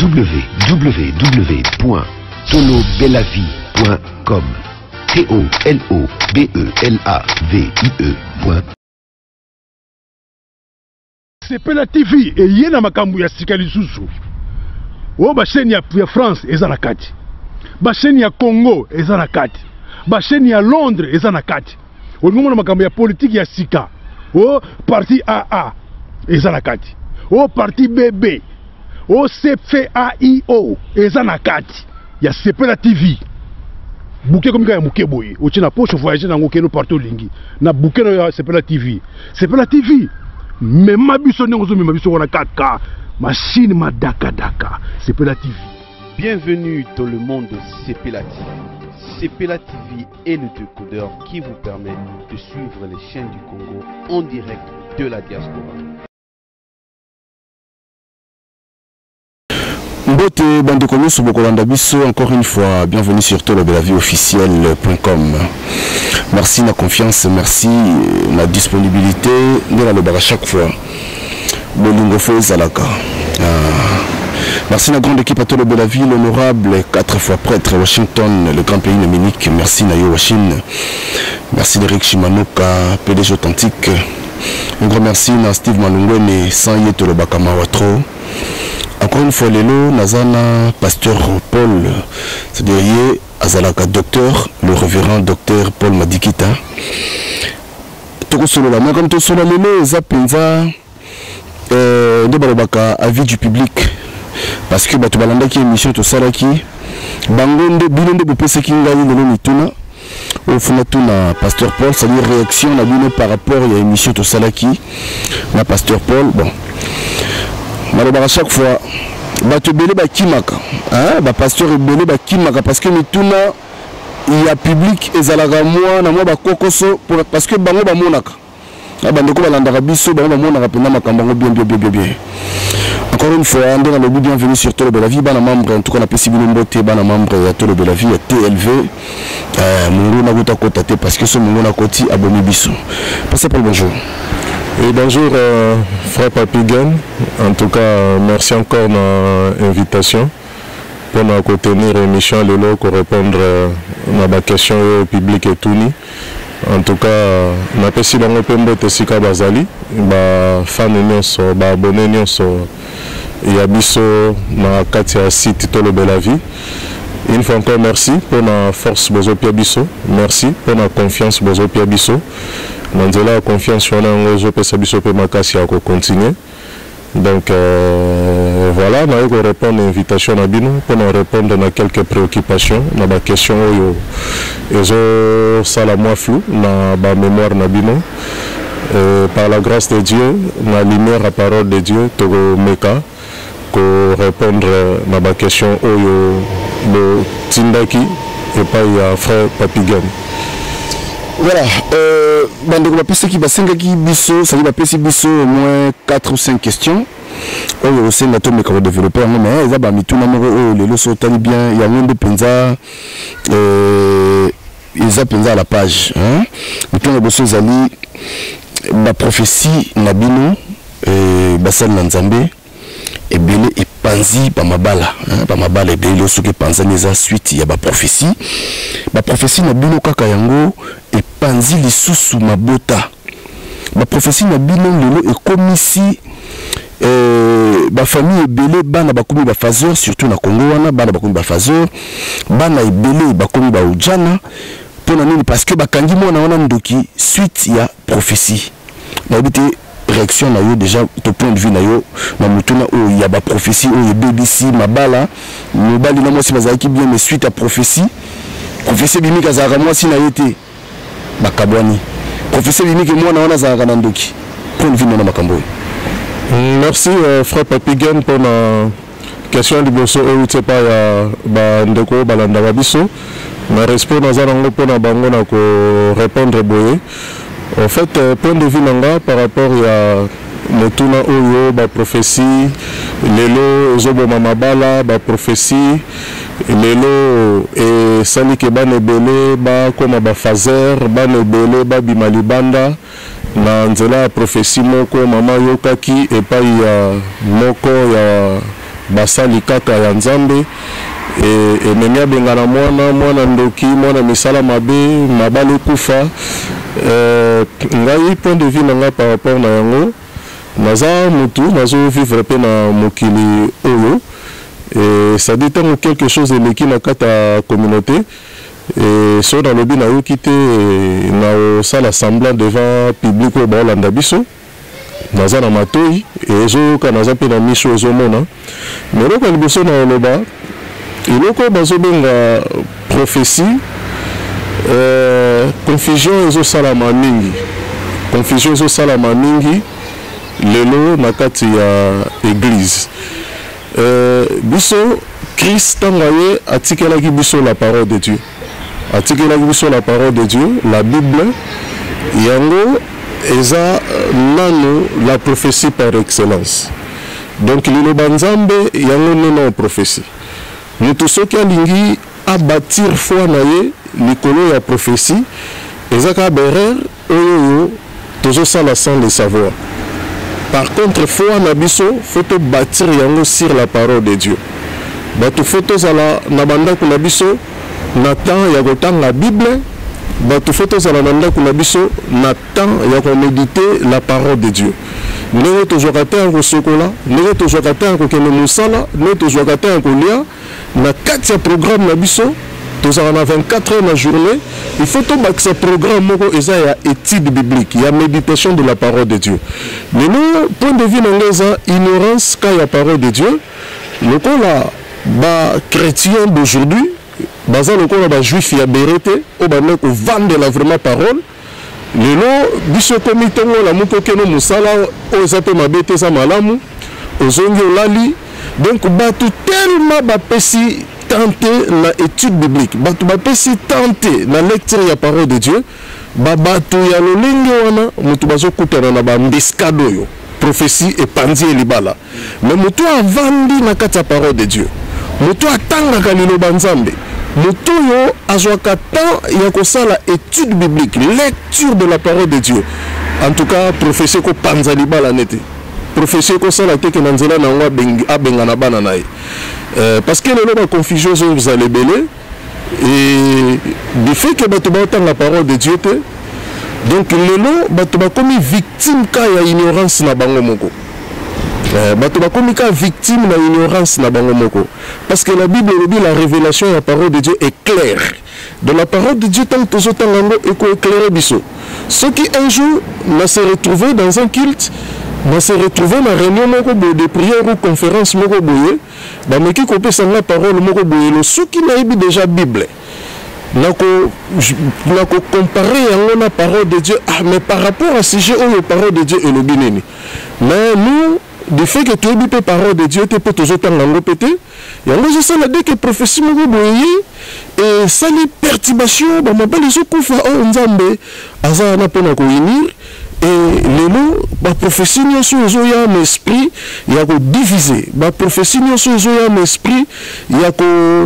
www.tolobelavie.com. TOLOBELAVIE. Sepela TV et yena makambu ya sika lisusu. O ba chaîne ya France eza na kati. Ba chaîne ya Congo eza na kati. Ba chaîne ya Londres eza na kati. O ngomona makambu ya politique ya sika. O parti AA eza na kati. O parti BB. O CFAIO eza na kati. Ya Sepela TV. Bouquet comme ya muke boye. O tina poche voyager na ngokeno partout lingi. Na bouquet ya Sepela TV. Sepela TV. Mais ma biso n'engozo mais ma biso wana 4K machine madaka daka Sepela TV. Bienvenue dans le monde de Sepela TV. Sepela TV est le décodeur qui vous permet de suivre les chaînes du Congo en direct de la diaspora. Mbote bandeko nyonso bokolanda biso, encore une fois bienvenue sur tolobelavieofficiel.com. Merci na confiance, merci na disponibilité de la lobara chaque fois. Bolingo fo ezalaka. Merci na grande équipe à Tolobelavie, l'honorable 4 fois prêtre Washington, le grand pays nominique. Merci na yo Washington. Merci Eric Shimanoka, PDG authentique. Un grand merci na Steve Malungwene, sans yé Tolobaka Mawatro. Encore une fois, Lélo, Nazana, pasteur Paul, c'est-à-dire Azalaka docteur, le révérend docteur Paul Madikita. Toko solo la main comme tout solo Lélo, Zapenza, de Balobaka, avis du public. Parce que Batubalanda qui est émission tout ça là qui, Bangonde, Bilonde, Bopese Kinga, Lélo Mituna, au Funatuna, pasteur Paul, c'est-à-dire réaction, la Bino par rapport à l'émission tout ça là qui, la pasteur Paul, bon. À chaque fois, bato belé ba kimaka, hein, ba pasteur belé ba kimaka parce que mituna il y a public ezalaga moi na moi ba kokoso parce que bango ba monaka. Bandeko balandaka biso bango ba monaka pena makambo bien. Encore une fois, on est le bienvenue sur Tolobelavie, bana membre en tout cas na pesi bilombote bana membre ya Tolobelavie ya TLV. Mungu na gota kotate parce que ce mungu na koti aboni biso. Passez pour le bonjour. Et bonjour frère Papigan, en tout cas merci encore de l'invitation pour nous tenir l'émission Lélo pour répondre à ma question au public et tout. En tout cas, on a passé dans le Pembo Tessika Bazali, fan nyonso, abonné nyonso, et abisso na katia site Tolobelavie. Une fois encore merci pour la force Bozo Piabiso, merci pour la confiance Bozo Piabiso. Dans la confiance sur l'angoisse pour continuer. Donc voilà, on va répondre à l'invitation à Bino pour nous répondre à quelques préoccupations, à la question et ça la moi flou, dans la mémoire à Bino. Par la grâce de Dieu, la lumière à parole de Dieu, Togo Meka, pour répondre à la question de Tindaki et pas frère Papigan. Voilà, bandeko bapesi ki basenga ki biso, ça dit bapesi biso au moins 4 ou 5 questions. Oyo osenga to meka développer ngo mais eza ba mituna moko oyo lelo so tali bien ya ngombe penza eza penza à la page, hein. Mituna boso zali ba prophétie na bino basal na Nzambe ebele epanzi pa mabala, hein, pa mabala ebele soki panza neza suite ya ba prophétie na bino kaka yango epanzi lisusu mabota ba prophétie na bino lelo ekomisi ba famille ebele bana bakomi ba phaseur surtout na Congo wana bana bakomi ba phaseur bana ebele bakomi ba ujana pona nini parce que bakangi mona wana ndoki suite ya prophétie na bité réaction na yo déjà ton point de vue na yo na mutuna o ya ba prophétie o BBC mabala mobali na moi si bazaki bien mais suite à prophétie bimika za moi si na yete bakabwani prophétie bimika moi na wana za na ndoki point de vue na makambo. Merci frère Papigan pour la question du bosso ou c'est pas ba ndeko balanda babiso na respect na za ngo pour na bango na ko répondre boye. En fait, point de vue nanga par rapport à Motuna Oyo, ba prophétie, Lelo, Zobo Mamabala, ba prophétie, Lelo et Sali Keban Ebele, ba comme ba Fazer, Ban Ebele, ba Bimalibanda, na Nzela prophétie Moko, Mama Yokaki, et pas ya Moko, ya basali kaka ya nzambe ememi abengana mwana ndoki mwana misala mabe mabale kufa ngai point de vue na nga par rapport na yango naza mutu nazo vivre pe na mokili oyo ça dit quelque chose eleki na kata communauté et so dans le but na yoki te na osala semblant devant public oyo baolanda biso naza na matoi ezoyoka naza mpe na miso ezomona mais eloko ya liboso na oloba eloko oyo bazobenga prophétie confusion ezosalama mingi lelo na kati ya église biso Christ ntango ye atikelaki biso la parole de Dieu la Bible yango eza nano la prophétie par excellence donc liloba nzambe yango neno prophétie mutu soki alingi abatir foi na ye likolo ya prophétie ezaka berere oyo tozosala sans le savoir. Par contre foi na biso faut bâtir yango sur la parole de Dieu. Bato faut zala na bandako na biso na temps ya kotanga Bible, bato faut zala na bandako na biso na temps ya ko méditer la parole de Dieu. Ndenge tozwaka te yango sokola, ndenge tozwaka te yango kende mosala, ndenge tozwaka te yango lia na kati ya programme na biso tozala na 24 heures na journée, il faut que ce programme moko eza ya étude biblique, ya méditation de la parole de Dieu. Mais nous, point de vue n'engeza ignorance quand il y a parole de Dieu, le coup là, bah chrétien d'aujourd'hui, baza le coup là, bah juif ya berete, au bah mec vendre la vraiment parole. Lelo biso komitongo la moko keno musala o zape mabete za malamu, ozongi olali, donc bah tout tellement bah pesi tenter la étude biblique, batu bapesi tenter la lecture ya parole de Dieu, batu ya lolenge wana mutu bazokutana na ba mbeskado yo prophétie et pandi elibala, mais mutu avandi na kati ya parole de Dieu, mutu atangaka liloba nzambe, mutu yo azwaka temps ya kosala étude biblique, lecture de la parole de Dieu. En tout cas prophétie ko panza libala nete, prophétie ko sala teke na nzela na ngwa abenga na bana nae. Parce que la confusion vous allez belé et du fait que tu vas la parole de Dieu donc le lot tu vas comme victime quand il y a ignorance na bango moko tu vas comme victime na ignorance na bango moko parce que la Bible dit la révélation de la parole de Dieu est claire de la parole de Dieu tant que autant lango et ko éclairer biso ceux qui un jour va se retrouver dans un culte va se retrouver dans réunion de prière ou conférence moko boye ba meki ko pesa la parole moko boye lo soki na yebi déjà Bible nako comparer yango na parole de Dieu mais par rapport à sujet ou parole de Dieu et le bineni mais nous du fait que tu yebi pe parole de Dieu te peut toujours tango pété yango je sais la dès que prophétie moko boye et ça les perturbations ba mabali zo kufa o nzambe aza na pona ko unir. Et les mots, la prophétie n'y a un esprit, il y a diviser. La prophétie n'y a un esprit, il y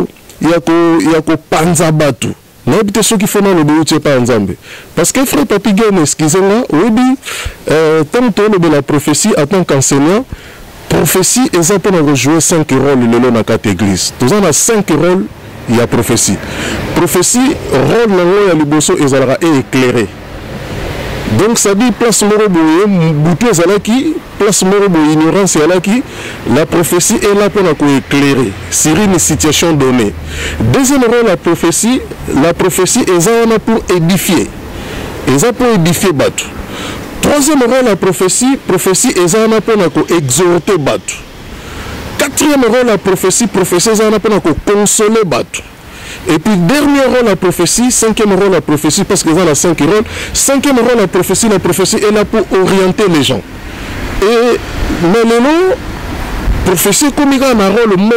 a panzabatu. N'habitez ceux qui font dans le bout pas ensemble. Parce que frère Papigan, excusez-moi, oui, tant que la prophétie en tant qu'enseignant, prophétie est un peu de jouer 5 rôles le long de la église. Nous avons 5 rôles, il y a prophétie. Prophétie, rôle dans le bosso est éclairé. Donc ça dit place moroboye bouté zalaki place moroboye ignorance zalaki la prophétie est là pour éclairer sur une situation donnée. Deuxième rôle la prophétie est là pour édifier. Et ça pour édifier batu. Troisième rôle la prophétie est là pour exhorter batu. Quatrième rôle la prophétie est là pour consoler batu. Et puis dernier rôle la prophétie, cinquième rôle la prophétie, parce que dans la cinquième rôle, cinquième rôle la prophétie est là pour orienter les gens. Et maintenant, prophétie comme il y a un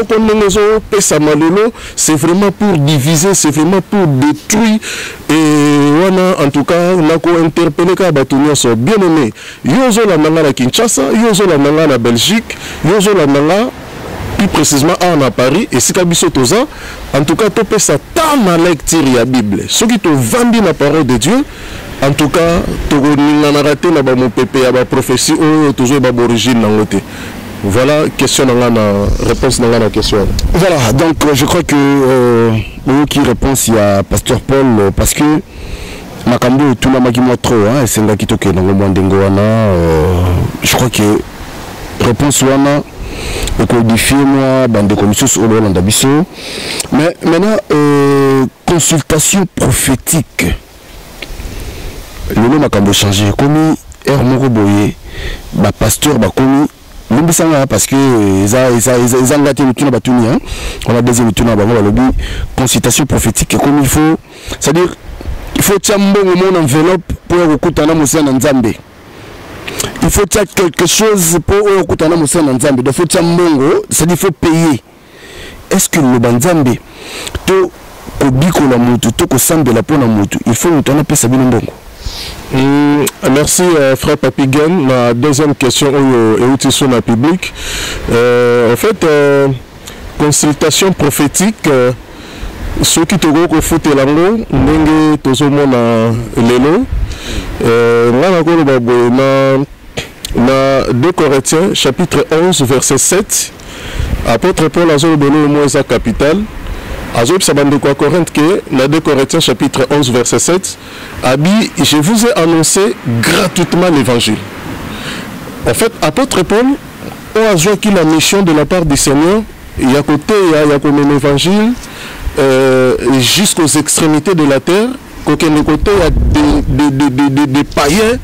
rôle, c'est vraiment pour diviser, c'est vraiment pour détruire. Et voilà, en tout cas, on a interpellé les bien aimé. Yozo la nanga la Kinshasa, yozo la nanga la Belgique, yozo la nanga plus précisément à Paris et si kabiso toza en tout cas tu peux ça tant la lecture la Bible ceux qui te vendent la parole de Dieu en tout cas tu n'as raté la mon pépé la prophétie ou toujours ba origine dans l'autre Voilà, question réponse dans la question. Voilà, donc je crois que qui répond il y a Pasteur Paul parce que Makambo tout n'a pas trop hein, c'est là qui toque dans le monde je crois que réponse wana au codifié moi bande commission sur le Hollande biso mais maintenant consultation prophétique le nom Makambo changé comme Hermoro Boye ba pasteur ba komi parce que ils ont gâté le tour hein. On a deuxième tour le consultation prophétique comme il faut, c'est-à-dire il faut tirer mon enveloppe pour écouter un monsieur en Zambie. Il faut tirer quelque chose pour écouter un monsieur en Zambie. Il faut tirer mongo, c'est-à-dire il faut payer. Est-ce que le Banzambie, to kobiko la mutu, to kosambe la pona mutu, il faut nous donner pesa bino mbongo. Merci frère Papigen. Ma deuxième question est utile sur la public. En fait, consultation prophétique. Ceux qui te go foot lango ndenge tozomona lelo na 2 Corinthiens chapitre 11 verset 7 apôtre Paul azolo bolo moza capital azop sabande kwa Corinthe que na 2 Corinthiens chapitre 11 verset 7 abi je vous ai annoncé gratuitement l'évangile. En fait apôtre Paul a joué qui la mission de la part du Seigneur il y a côté il y a comme l'évangile jusqu'aux extrémités de la terre, côté des païens,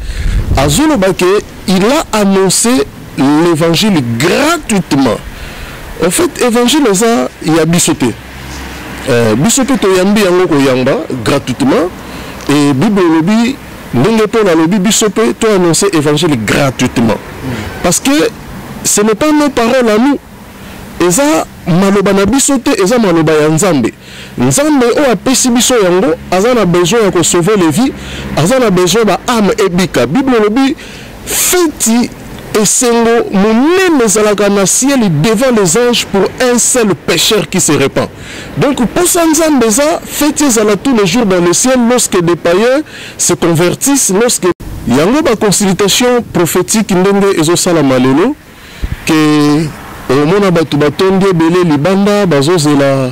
il a annoncé l'évangile gratuitement. En fait, l'évangile, il y a bisoté. Bisoté to yambi yango ko yamba gratuitement. Et Bible lobby, n'engue pas la lobby bisoté to annoncer l'évangile gratuitement. Parce que ce n'est pas nos paroles à nous. Eza maloba na biso te eza maloba ya Nzambe. Nzambe o apesi biso yango azana besoin ya ko sauver les vies, azana besoin ba âme ebika. Bible lobi feti esengo monene ezalaka na ciel devant les anges pour un seul pécheur qui se répand. Donc pour ça Nzambe eza feti ezala tous les jours dans le ciel lorsque des païens se convertissent, lorsque yango ba consultation prophétique ndenge ezosala malelo que au mona batu batonde belé libanda bazozela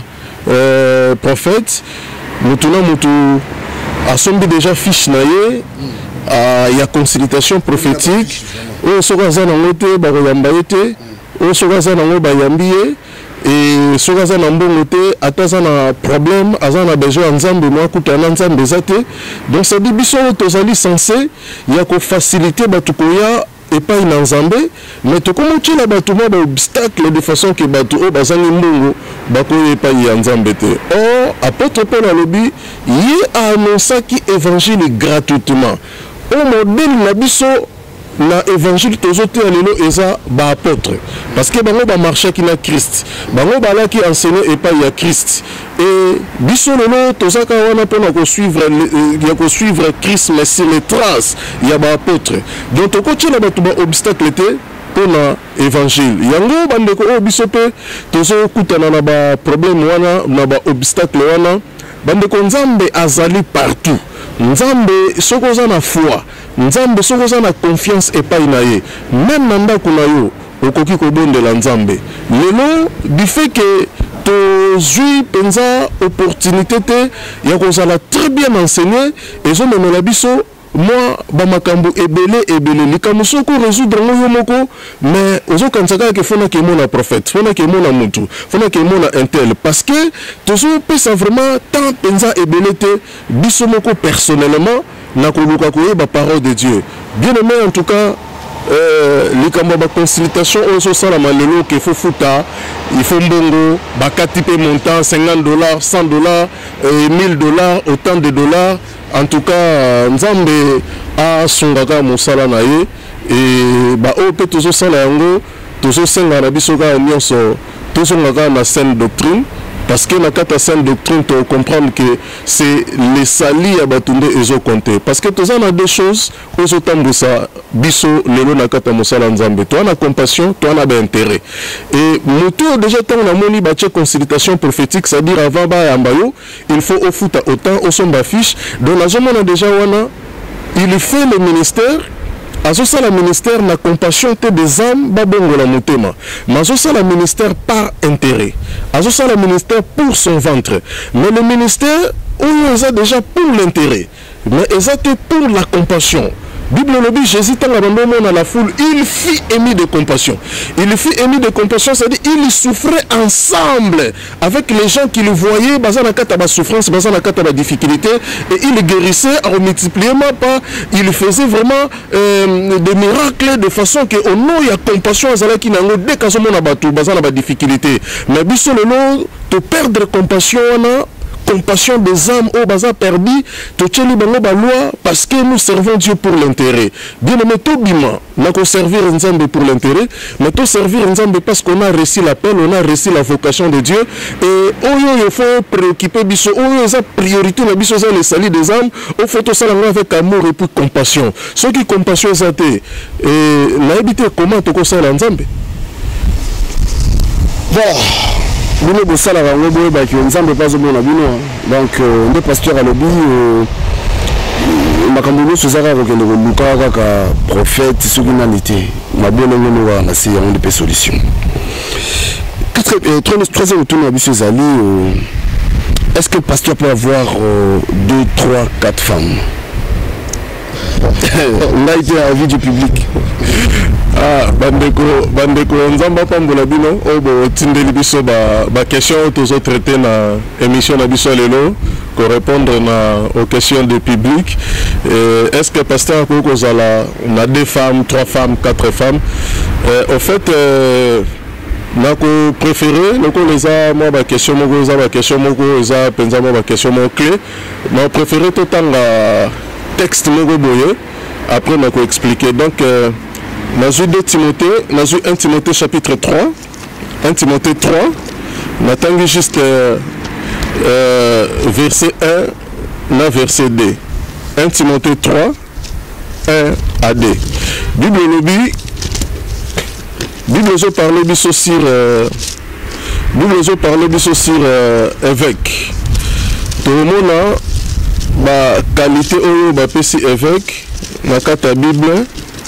prophète mutuna mutu asombi déjà fiche naye il y a consultation prophétique o soka za nango te bakoyamba ye te o soka za nango bayambi ye et soka za na mbongo te ata za na problème aza na besoin ya Nzambe mo akuta na Nzambe eza te. Donc ça dit biso tozali censé ya ko faciliter batu koya et pas une Nzambe, mais tu comment tu l'as battu moi d'obstacle de façon que battu au bazangi mbongo bako et pas y Nzambe te. Or apôtre Paul a lobby y a annoncé qui évangile gratuitement. Au modèle na biso na évangile tozote alelo eza ba apôtre parce que bango ba marché qui na Christ bango bala qui enseigner et pas y a Christ et biso lelo tozaka wana pona ko suivre Christ mais c'est les traces il y a ba apôtre donc to ko tshela batu ba obstacle te pona évangile yango bandeko o biso pe tozo kutana na ba problème wana na ba obstacle wana bandeko Nzambe azali partout. Nzambe sokoza na foi, Nzambe sokoza na confiance et pas inaye. Même nanda kuna yo okoki ko bondela Nzambe. Lelo du fait que to zui penza opportunité te ya kozala très bien enseigné et zo memela biso moi bamakambo ebele likamusoko résoudre ngo moko mais ozo kansaka ke fona ke mona prophète fona ke mona mutu fona ke mona intel parce que tozo pesa vraiment tant penza ebele te biso moko personnellement na koluka ko ba parole de Dieu. Bien aimé en tout cas likambo ba consultation ozo sala malelo ke fo futa il faut mbongo bakati pe montant $50 $100 $1000 autant de dollars. En tout cas, Nzambe a songaka musala na ye et ba o pe tozo sala yango tozo senga na biso ka nyonso tozo ngaka na saine doctrine parce que na kata saine doctrine to comprendre que c'est les sali ya batunde ezo compter parce que toza na deux choses ozo tambusa biso lelo na kata musala Nzambe to na compassion to na ba intérêt et mutu déjà tant na moni ba tche consultation prophétique c'est à dire avant ba yamba yo il faut au futa autant au somba fiche donc la zone on a déjà wana il fait le ministère azosala ministère na compassion te des âmes babongola motema mais azosala ministère par intérêt azosala ministère pour son ventre mais le ministère oyo eza déjà pour l'intérêt mais eza te pour la compassion. Bible lobby Jésus tant à la foule il fit émis de compassion. Il fit émis de compassion, c'est-à-dire il souffrait ensemble avec les gens qui le voyaient bazana kata ba souffrance, bazana kata ba difficulté et il guérissait en multipliant pas, il faisait vraiment des miracles de façon que au nom il y a compassion azala ki nango dès ka mona batu bazana ba difficulté mais biso le nom te perdre compassion na compassion des âmes au bazar perdu to tcheli bango ba loi parce que nous servons Dieu pour l'intérêt. Bien aimé to bima na ko servir Nzambe pour l'intérêt mais to servir Nzambe parce qu'on a reçu l'appel, on a reçu la vocation de Dieu et oyo il faut préoccuper biso oyo eza priorité na biso za le salut des âmes au faut to sala avec amour et puis compassion. Ce qui compassion ça te et na habité comment to ko sala Nzambe. Bino bosala bango boye ba ki Nzambe pas omona bino donc le pasteur alobi makambo nyonso ezaka kokende koluka kaka prophète soki nani te mabongo ngono wana si yango nde pe solution. Troisième tour na biso ezali est-ce que le pasteur peut avoir 2, 3, 4 femmes? On a été à la vie du public. Ah, bandeko nzamba pambola bino obo tindeli biso ba question tozo traiter na émission na biso lelo ko répondre aux questions du public. Est-ce que pasteur ko kozala na 2 femmes, 3 femmes, 4 femmes? Au fait nako préféré loko leza moi ba question moko eza penza moi ba question moko clé. Ma préféré to tanga texte moko boye après nako expliquer donc Nazu 1 Timothée chapitre 3, 1 Timothée 3, n'attendez juste verset 1, na verset 2. 1 Timothée 3, 1 à 2. Bible lobby, Bible je parle biso sur évêque. Tout le monde a ba qualité oyo ba pesi évêque na kata Bible.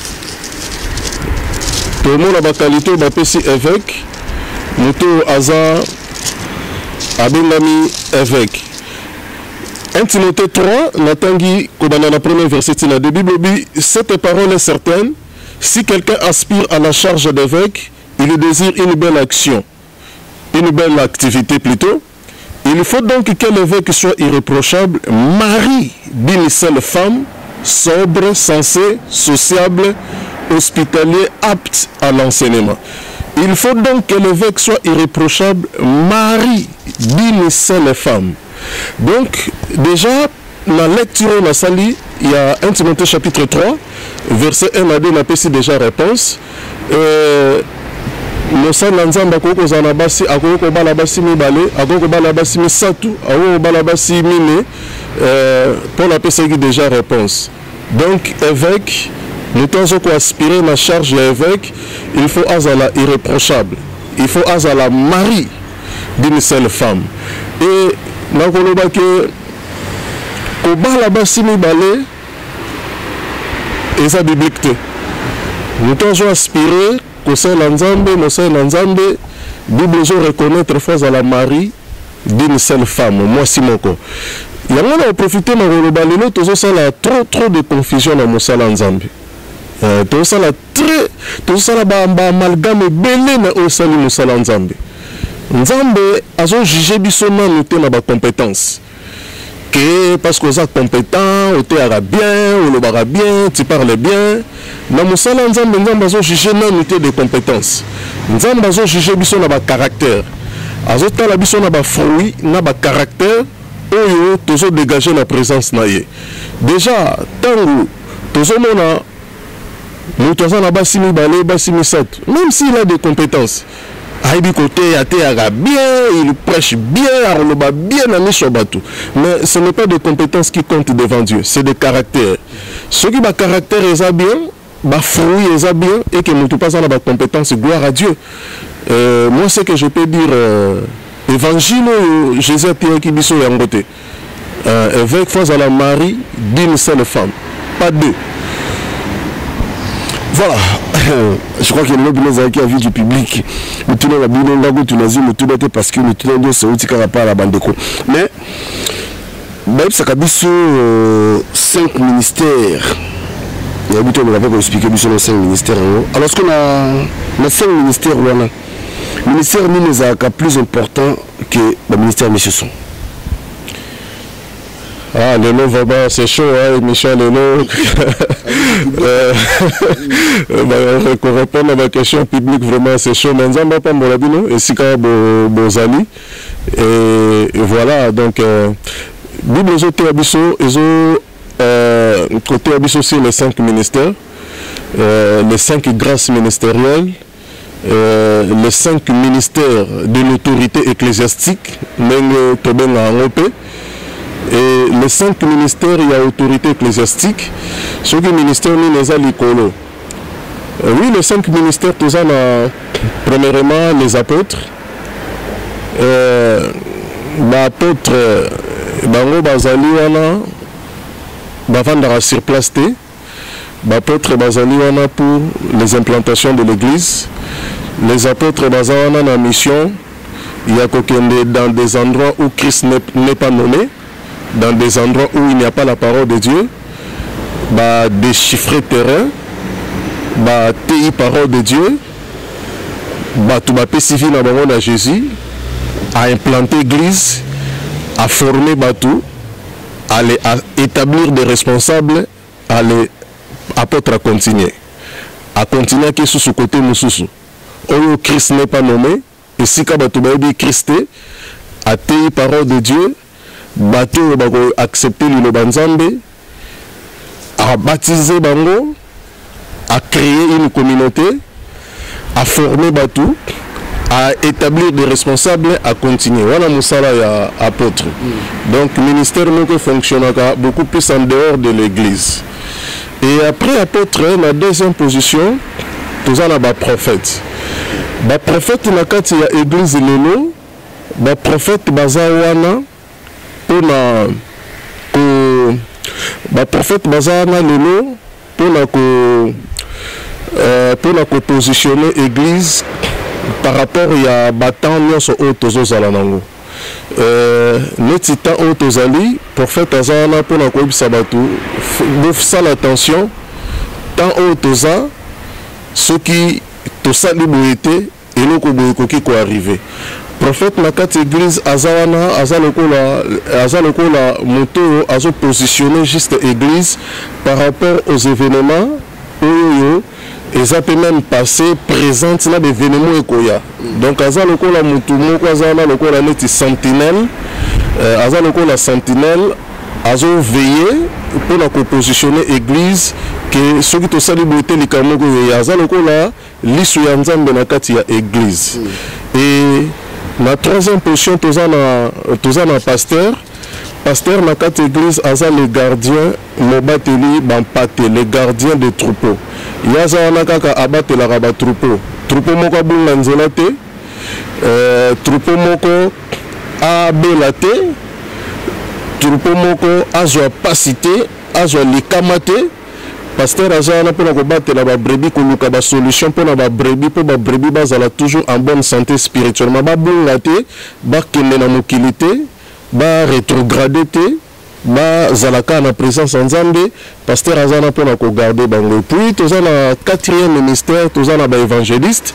Tout le monde a la qualité de PC évêque, nous Aza Abengami évêque. 1 Timothée 3, Natangi, Kobana la première verset de la Bible, cette parole est certaine, si quelqu'un aspire à la charge d'évêque, il désire une belle action, une belle activité plutôt. Il faut donc que l'évêque soit irréprochable, mari d'une seule femme, sobre, sensé, sociable, hospitalier, apte à l'enseignement. Il faut donc que l'évêque soit irréprochable, mari d'une seule femme. Donc, déjà, la lecture on a sali, il y a 1 Timothée chapitre 3, verset 1 à 2, on a passé déjà réponse. Mosa Nanzamba koko zanabasi, akoko balabasi mibale, akoko balabasi misatu, akoko balabasi mine, pour la PCG déjà réponse. Donc, évêque, nous devons aspirer la charge de l'évêque, il faut azala irréprochable, il faut azala mari d'une seule femme. Et nous avons dit que balabasi mibale, et ça biblique. Nous devons aspirer que c'est l'ensemble, Bible je reconnaître fois à la mari d'une seule femme, moi Simoko. Il y a un profité de la tout ça trop de confusion dans mon salon Nzambe. Tout ça ba amalgame belé na au salut mon salon Nzambe. Nzambe a jugé bisoma noté na ba compétence. Que parce que ça compétent, ou tu as bien, ou le bara bien, tu parles bien. Dans mon salon Nzambe a jugé na noté de compétences. Nzambe a jugé bisoma na ba caractère. Azota la bisoma na ba fruit, na ba caractère. Oyo tozo dégager la présence na ye. Déjà tango tozo mona mutoza na basimi balé basimi sat. Même s'il a des compétences, aibi côté até aga bien, il prêche bien, arloba bien na misobatu. Mais ce n'est pas des compétences qui comptent devant Dieu, c'est des caractères. Ceux qui ba caractère est bien, ba fruit est bien et que mutu pas na ba compétence, gloire à Dieu. Moi ce que je peux dire évangile Jésus a qui biso yangote. Évêque face à la mari d'une seule femme, pas deux. Voilà, je crois que le lobby qui a vu du public, nous tenons la bille, nous tenons parce que nous tenons ce outil par rapport à la bande de co. Mais, même ça a 5 ministères. Il y a beaucoup de expliquer sur 5 ministères. Alors, qu'on a 5 ministères, le ministère n'est plus important que le ministère Michesson. Ah, Lelo Vaba, c'est chaud, hein, Michel Lelo. Pour répondre à ma question publique, vraiment, c'est chaud. Mais on va pas me et si quand Bozali. Et voilà, donc, Bible côté Abisso, c'est les 5 ministères, les 5 grâces ministérielles, les 5 ministères de l'autorité ecclésiastique, même Toben en OP. Et les 5 ministères, il y a autorité ecclésiastique. Ce qui ministère, nous les a l'icolo. Oui, les 5 ministères, tous en a, premièrement, les apôtres. L'apôtre, Bango Bazali, wana, Bavandara sur place, l'apôtre Bazali, wana, pour les implantations de l'église. Les apôtres Bazali, wana, en mission, il y a dans des endroits où Christ n'est pas nommé. Dans des endroits où il n'y a pas la parole de Dieu, déchiffrer terrain, téi parole de Dieu, tout civil à Jésus, à implanter l'église, à former tout, à établir des responsables, à les apôtres à continuer qui est sous ce côté Moussoussou. Où Christ n'est pas nommé, et si Christ a téi parole de Dieu, bateau accepter le banzambe, à baptiser bango, à créer une communauté, à former bateau, à établir des responsables, à continuer. Voilà Moussala et apôtre. Donc le ministère nous fonctionne beaucoup plus en dehors de l'église. Et après apôtre, la deuxième position, tout ça là prophète. Prophète na kati ya église lelo, prophète bazawana pour la prophète Bazana Lelo pour la positionner l'église par rapport à Batan Nyos Otozo Zalanango. Netita Otozali, prophète Azana pour la Koib Sabatu, ça l'attention, tant Otoza, ceux qui tosa liboité et le Koboyoko qui est arrivé. Prophète Nakati église Azawana Azalokola Moto a positionné juste église par rapport aux événements et ça peut même passer présente dans des événements ekoya. Donc Azalokola Moto Moko Azana Lokola neti sentinelle Azalokola sentinelle azo veiller pour la positionner église que ceux qui te célébrité les kamogo Azalokola lisu ya Nzambe Nakati ya église. Et la troisième position, tous en pasteur. Pasteur, dans cette église, il y a les gardiens, les gardiens des troupeaux. Il y a les troupeaux. Troupeau moko bunga nzelate, troupeau moko abelate, troupeau moko azwa pasité, azwa likamate. Pasteur Azana pour combattre la brebis koluka ba solution pour la brebis pour la brebis bazala toujours en bonne santé spirituellement ba bungate ba kende na mokilité ba rétrogradité ba zalaka na présence en Nzambe. Pasteur Azana pour ko garder bango. Puis tous na quatrième ministère tous na ba évangéliste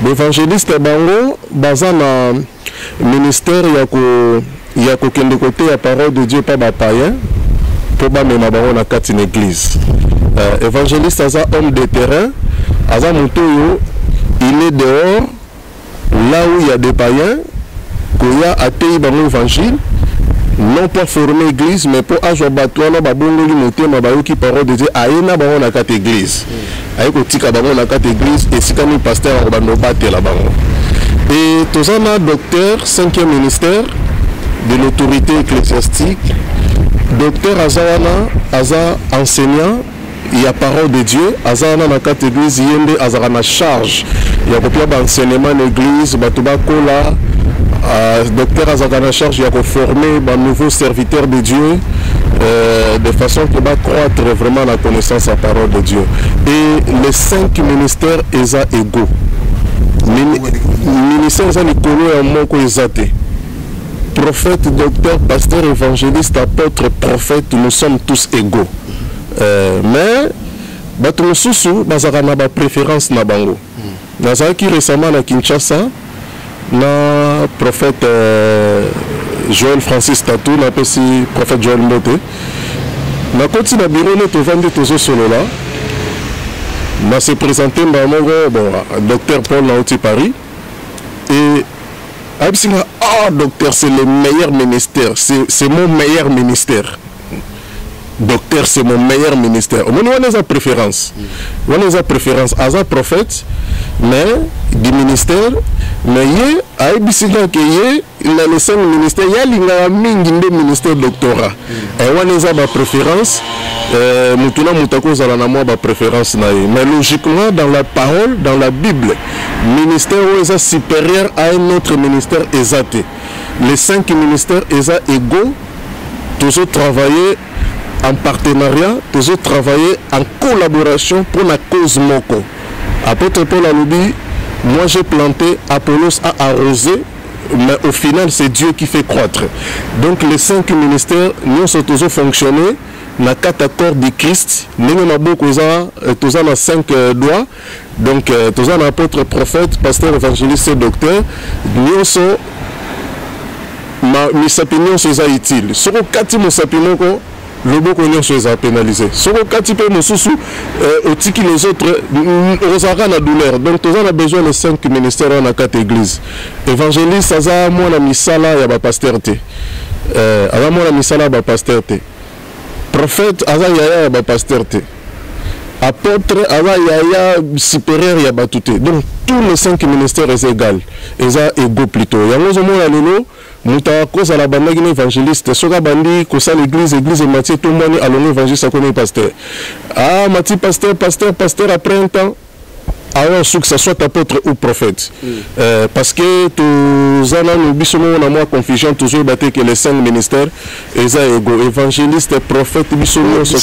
bango bazana ministère ya ko kende côté la parole de Dieu pas ba païen pour ba mena bango na katine église. Évangéliste Aza, homme de terrain, Aza Montoyo, il est dehors, là où il y a des païens, qu'il y a atteint dans l'évangile, non pas former l'église, mais pour Azo Batouana, Babongo, Limoté, Mabayoki, parole de Dieu, Aïna, Babon, la 4 églises. Aïko Tika, Babon, la 4 églises, et si quand nous pasteur, on va nous battre là-bas. Et tous en a docteur, 5e ministère de l'autorité ecclésiastique, docteur Azawana, Aza enseignant. Il y a parole de Dieu, Azana na quatre églises, yende azana charge. Il y a copié d'enseignement l'église, batuba kola, docteur azana charge, il y a formé un nouveau serviteur de Dieu, de façon que va croître vraiment la connaissance à la parole de Dieu. Et les 5 ministères sont égaux. Ministère est égaux. Prophète, docteur, pasteur, évangéliste, apôtre, prophète, nous sommes tous égaux. Mais bato mosusu bazaka na ba préférence na bango. Nazaki récemment na Kinshasa na prophète Joël Francis Tatou na pesi prophète Joël Mbote. Na koti na bureau ne to vandi tozo solo là. Na se présenté mbamongo bon docteur Paul Nauti Paris et absinga docteur c'est le meilleur ministère, c'est mon meilleur ministère. Docteur, c'est mon meilleur ministère. On a sa préférence. On a sa préférence à sa prophète, mais du ministère, mais il y a le 5 ministères, il y a un ministère doctorat. Et on a sa préférence. Mutuna mutako zalana moi ma préférence naïe. Mais logiquement, dans la parole, dans la Bible, ministère est supérieur à un autre ministère exaté. Les 5 ministères sont égaux, toujours travailler en partenariat, toujours travailler en collaboration pour la cause Moko. Apôtre Paul Aloubi, moi j'ai planté, Apollos a arrosé, mais au final c'est Dieu qui fait croître. Donc les 5 ministères, nous sommes toujours fonctionnés dans 4 accords du Christ. Nous avons tous 5 doigts. Donc tous un apôtre, prophète, pasteur, évangéliste et docteur. Nous sommes mes opinions sont utiles. Sur le 4 opinions, le bon qu'on est pénalisé. Sur le 4 au tiki les autres, on a la douleur. Donc, on a besoin de 5 ministères dans 4 églises. Évangéliste, ça a moi la misala et la pasteur-té. Avant moi la misala et la pasteur-té. Prophète, ça a la pasteur-té. Apôtre, yaya supérieur, ya batouté. Donc tous les 5 ministères sont égaux. Ils sont égaux plutôt. Il y a un moment à cause de la bande évangéliste. Si on a bandi, que l'église et Mathieu, tout le monde a l'évangéliste, ça connaît pasteur. Ah, Mathieu, pasteur, après un temps, alors que ce soit apôtre ou prophète. Parce que tous les ans, nous confusion toujours que les 5 ministères sont égaux. Évangéliste, prophète, bishop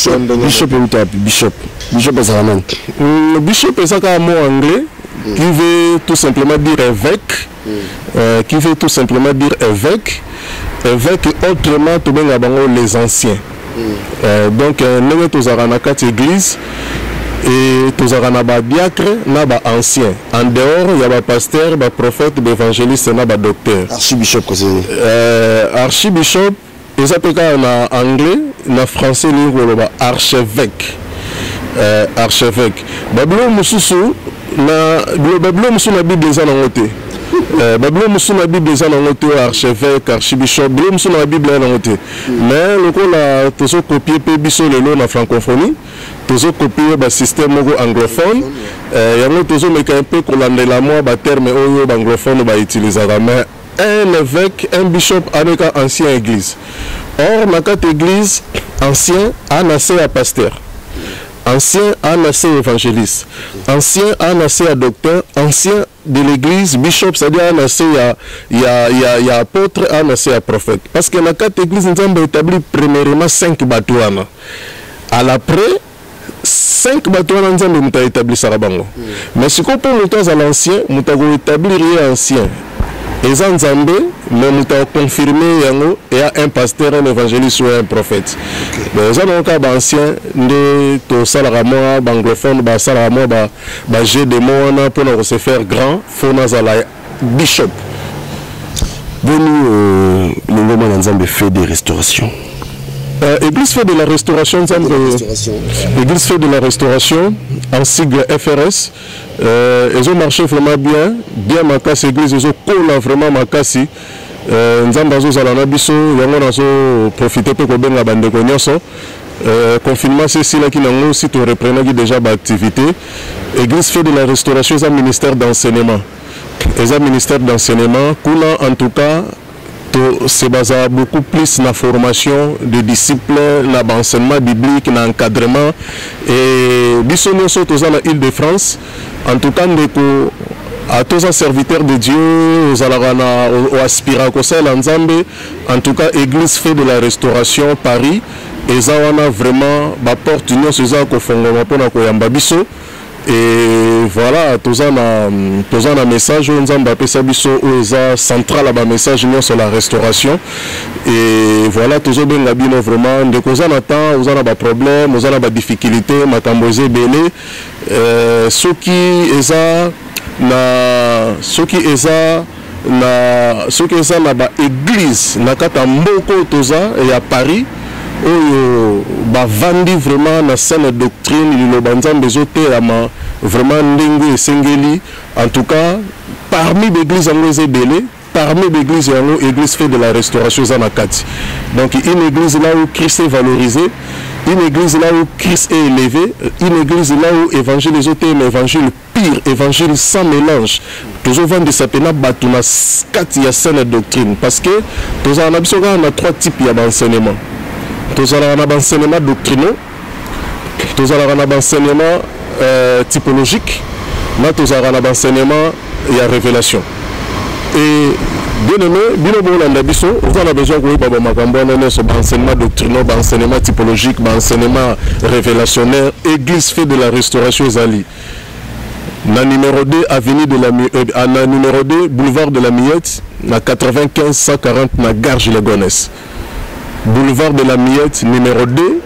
est un mot anglais qui veut tout simplement dire évêque. Évêque autrement tout bien les anciens. Donc nous tous avons 4 églises. Et tous les diacres, les anciens. En dehors, il y a des pasteurs, des prophètes, des évangélistes et des docteurs. Archibishop, archibishop, ils appellent en anglais, en français, archevêque. Archevêque. Babylon Moussou, Babylon Moussou, la Bible est en côté. Babylon Moussou, la Bible est en côté, archevêque, archibishop, Babylon Moussou, la Bible est en côté. Mais le coup, là, tous copier Pébiso le long en francophonie. Toujours copier le système anglophone. Il y a toujours un peu qu'on a des termes anglophones utilisés. Mais un évêque, un bishop, avec une ancienne église. Or, dans 4 églises, ancien, un à pasteur. Ancien, un évangéliste. Ancien, un docteur. Ancien de l'église, bishop, c'est-à-dire il y a apôtre, un prophète. Parce que dans 4 églises, nous avons établi premièrement 5 bateaux. À l'après, 5 bateaux nous avons établi ça. Mais si on peut monter à l'ancien, nous avons établi l'ancien. Et ça, mais nous avons confirmé qu'il y a un pasteur, un évangéliste ou un prophète. Nous avons un cas d'ancien, de Salaramo, anglophone, Salaramo, j'ai des mots pour se faire grand, il faut bishop. Venu, nous avons fait des restaurations. Église fait de la restauration, Église fait de la restauration en sigle FRS. Ils ont marché vraiment bien Makassi, Église, ils ont collé vraiment Makassi. Nous avons profité pour que la bande de confinement, c'est ici qui n'a aussi reprenant déjà l'activité. Église fait de la restauration, c'est un ministère d'enseignement. C'est un ministère d'enseignement, en tout cas, c'est basé beaucoup plus dans la formation des disciples, dans l'enseignement biblique, dans l'encadrement. Et nous sommes dans l'île de France. En tout cas, à tous les serviteurs de Dieu, aux aspirants, en tout cas, Église fait de la restauration Paris. eza wana vraiment ba porte nyonso eza ko fongoma pona ko yamba biso. Et voilà, toza na message nzamba apesa biso oza central ba message sur la restauration. Et voilà, tozo benga bino vraiment de koza na temps, oza na ba problème, oza na ba difficulté, makambo belé. Soki eza na ba église na kata mboko toza et à Paris. Oyo bavandi vraiment na saine doctrine liloba nzambe ezotelama vraiment ndenge esengeli. En tout cas parmi l'église yango ezebele, parmi l'église yango église fait de la restauration eza na kati. Donc une église là où Christ est valorisé, une église là où Christ est élevé, une église là où évangile ezotelema, évangile pire, évangile sans mélange. Toujours vendre sa pena batuna kati ya saine doctrine parce que tous en biso na trois types ya d'enseignement. Tous allons avoir un enseignement doctrinal, tous allons avoir un enseignement typologique, tous allons avoir un enseignement et la révélation. Et bien aimé, bien on a besoin de enseignement doctrinal, enseignement typologique, enseignement révélationnaire, église fait de la restauration Zali. Na numéro 2 avenue de la na numéro 2 boulevard de la Miette, na 95 140 na Garges les Gonesse. Boulevard de la Miette, numéro 2,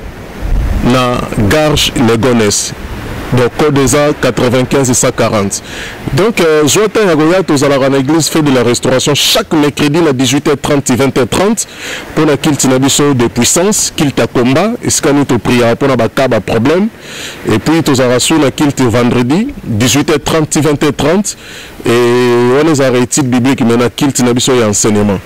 na Garges les Gonesse. Donc, code des 95 et 140. Donc, je vais à l'église fait de la restauration chaque mercredi à 18h30 et 20h30 pour la kilt nabiso de puissance, kilt à combat, et ce qu'on est prière pour la problème. Et puis, tu as reçu la kilt vendredi, 18h30 et 20h30. Et on a arrêté biblique maintenant kilt nabiso et enseignement.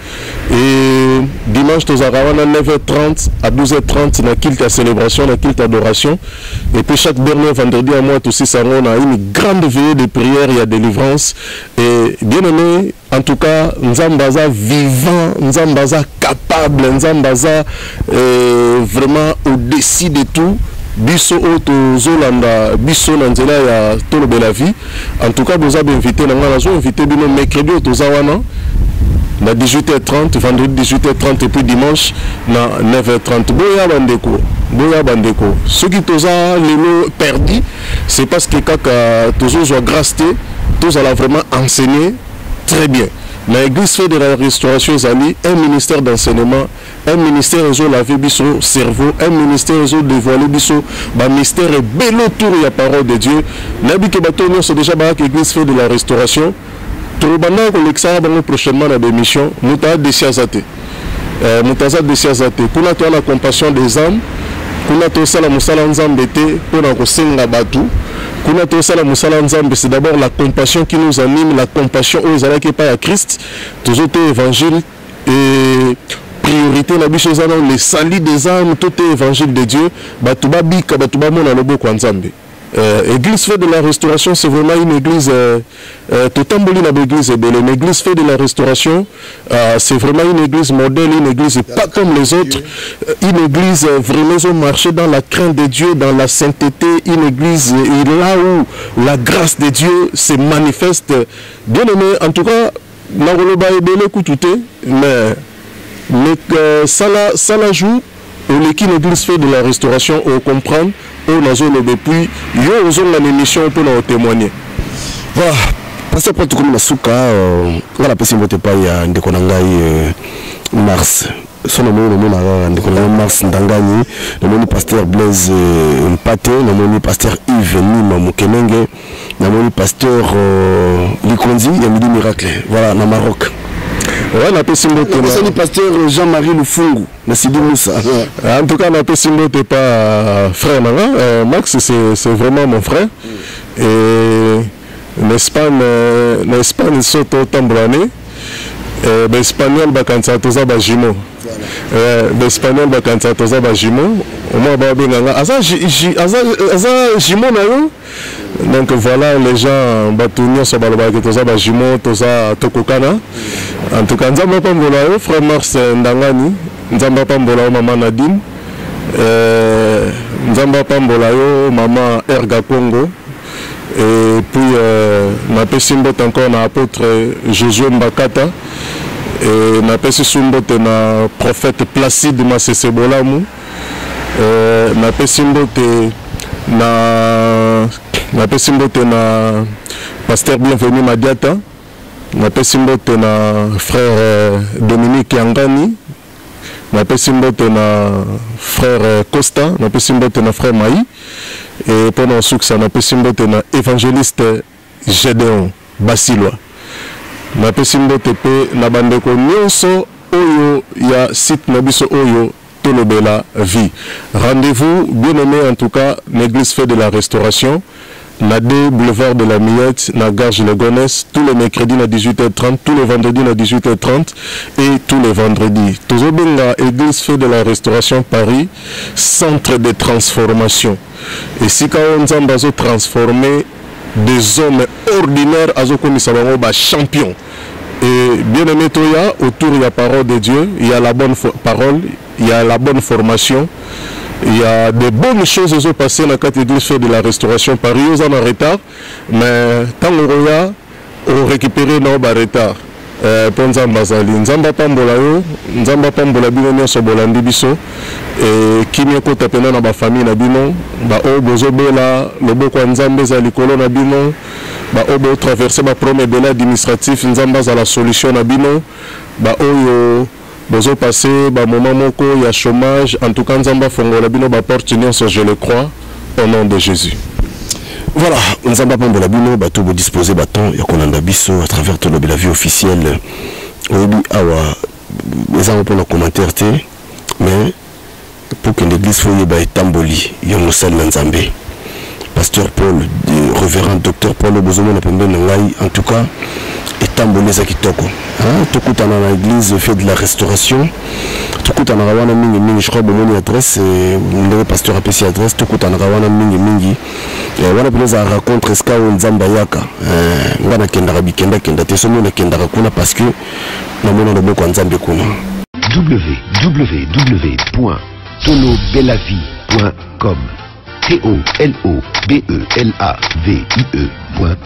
Et dimanche, tu as 9h30 à 12h30 la kilt à célébration, la kilt adoration. Et puis, chaque dernier vendredi, à moi aussi, ça on a une grande veillée de prière et de délivrance. Et bien aimé, en tout cas, Nzambaza vivant, Nzambaza capable, Nzambaza vraiment au-dessus de tout. Biso auto Zolanda, biso nanzela ya tolo de la vie. En tout cas, vous avez invité, nous avons invité bino mercredi au Zawana. Na 18h30, vendredi 18h30 et puis dimanche na 9h30. Boya bandeko. Ce qui toza lelo perdu, c'est parce que kaka tozo zo grasté, toza la vraiment enseigné très bien. L'église fait de la restauration Zali, un ministère d'enseignement, un ministère réseau lavé biso cerveau, un ministère réseau dévoilé biso, ba mystère et bel autour de la parole de Dieu. Nabi ke batonyo c'est déjà ba l'église fait de la restauration. Trobana ko l'exa bango prochainement dans l'émission, muta desiazate. Mutaza desiazate. Kuna to la compassion des âmes, kuna to sala musala nzambe te pona ko senga batu. Kuna to sala musala nzambe, c'est d'abord la compassion qui nous anime, la compassion aux alaki pas à Christ, toujours évangile et priorité na biso zana le salut des âmes, tout est évangile de Dieu, batuba bika batuba mona lobo kwa nzambe. Église fait de la restauration, c'est vraiment une église totambouli na l'église belle. Une église fait de la restauration, c'est vraiment une église modèle, une église pas comme les autres, une église vraiment ont marché dans la crainte de Dieu, dans la sainteté, une église là où la grâce de Dieu se manifeste. Bien aimé, en tout cas, Naroloba est belle écoutez, mais ça la joue. L'église fait de la restauration, on comprend. On a zone depuis, yo zone la émission pour nous témoigner. Voilà, pasteur pour tout comme la souka, voilà parce que vous n'êtes pas ya ndekonangai Mars. Son nom le ndekonangai Mars ndangani, le nom pasteur Blaise Mpate, le nom pasteur Yves Nima Mukemenge, le nom pasteur Likondi et Midi Miracle. Voilà, na Maroc. Ouais, on a fait Simbo. C'est le pasteur Jean-Marie Lufungu, Nassidi Moussa. En tout cas, on a fait Simbo, t'es pas frère, Max, c'est vraiment mon frère. Et l'Espagne, surtout Tambrane, l'espagnol, Bakansa Toza Bajimo. L'espagnol, Bakansa Toza Bajimo. Au moins, Babenganga. Aza Jimo, donc voilà, les gens batounia sur Balobaki Toza Bajimo, Toza Tokokana. En tout cas, Nzamba Pambolao, frère Mars Ndangani, Nzamba Pambolao, maman Nadine, Nzamba Pambolao, maman Erga Congo, et puis ma Pessimbo encore na apôtre Josué Mbakata, et ma Pessimbo na prophète Placide Masesebolamu, napesi mbote na pasteur Bienvenu Madiata, napesi mbote na frère Dominique Yangani, napesi mbote na frère Costa, napesi mbote na frère Maï, et pendant succès napesi mbote na évangéliste Gédéon Basilwa, napesi mbote pe na bandeko nyonso oyo ya site na biso oyo Tolobela vie. Rendez-vous bien aimé en tout cas l'église fait de la restauration na 2 boulevard de la Millette na gare Le Gonesse tous les mercredis à 18h30, tous les vendredis à 18h30 et tous les vendredis. Tozobenga église fait de la restauration Paris, centre de transformation. Et si quand on a transformé des hommes ordinaires à ba champion. Et bien aimé Toya, autour de la parole de Dieu, il y a la bonne parole, il y a la bonne formation, il y a des bonnes choses qui sont passées dans la catégorie de la restauration Paris, ils sont en retard, mais tant on récupère nos retard. Pour Nzambazali, Nzamba Pambola yo, Nzamba Pambola bino nyonso bolandi biso, et kimia kota pena na ba famille na bino, ba o bozobela loboko ya Nzambe za likolo na bino, ba o bo traverser ba premier délai administratif Nzamba za la solution na bino, ba oyo bozo passer ba moment moko ya chômage, en tout cas Nzamba fongola bino ba porte nyonso, je le crois au nom de Jésus. Voilà, nous avons pas de bino, bateau pour disposer bâton, et qu'on a biso à travers tout la vie officielle. Obi awa, les gens pour nos commentaires, mais pour que l'église soit tamboli, yon sel Nzambe. Pasteur Paul, révérend docteur Paul Bozomo en tout cas, et tamboli za kitoko. Tout coup dans l'église fait de la restauration. Tout coup dans la rawana mingi, je crois que adresse, le pasteur a payé adresse. Tout coup dans la rawana mingi. Wana pesa raconte ska Nzamba yaka. Ngana kenda rabikenda kenda tesomo na kenda rakuna parce que na mona loboko Nzambe kuna. www.tolobelavie.com. TOLOBELAVIE.